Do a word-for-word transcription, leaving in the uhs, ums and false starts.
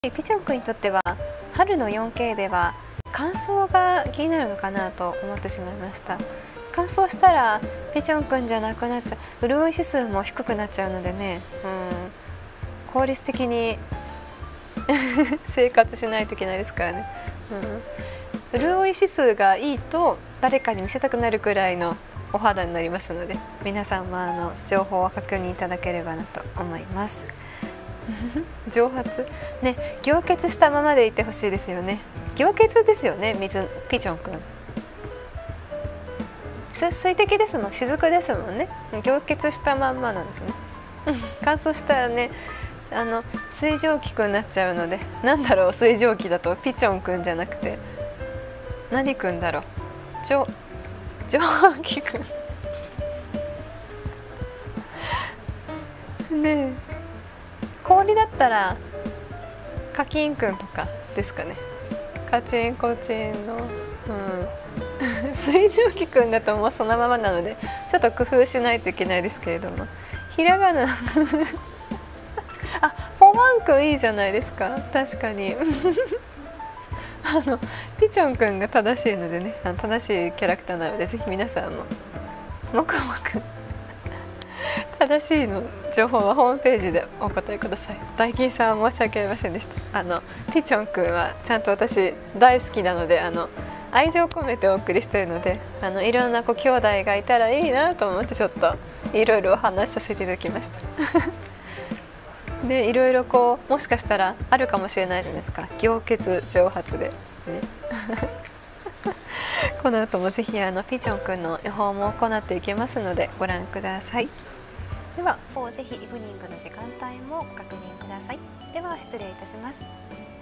ピチョン君にとっては春の よんケー では乾燥が気になるのかなと思ってしまいました。乾燥したらピチョン君じゃなくなっちゃう、潤い指数も低くなっちゃうのでね、うん、効率的に生活しないといけないですからね、うん、潤い指数がいいと誰かに見せたくなるくらいのお肌になりますので、皆さんもあの情報を確認いただければなと思います。蒸発ね、凝結したままでいてほしいですよね。凝結ですよね、水ピチョンくん。水滴ですもん、雫ですもんね。凝結したまんまなんですね。乾燥したらね、あの水蒸気くんになっちゃうので、なんだろう、水蒸気だとピチョンくんじゃなくて何くんだろう、蒸蒸気くん。ねえ。氷だったらカキンくんとかですかね。カチンコチンの、うん、水蒸気くんだともうそのままなのでちょっと工夫しないといけないですけれども、ひらがなあ、ポワンくんいいじゃないですか。確かにあのピチョンくんが正しいのでね、あの正しいキャラクターなので、ぜひ皆さんももくもく正しいの情報はホームページでお答えください。大金さんは申し訳ありませんでした。あのピチョンくんはちゃんと私大好きなので、あの愛情込めてお送りしているので、あのいろんな子兄弟がいたらいいなと思ってちょっといろいろお話しさせていただきました。でいろいろこうもしかしたらあるかもしれないじゃないですか、凝結蒸発で、ね、この後もぜひあのピチョンくんの予報も行っていきますのでご覧ください。ではぜひイブニングの時間帯もご確認ください。では失礼いたします。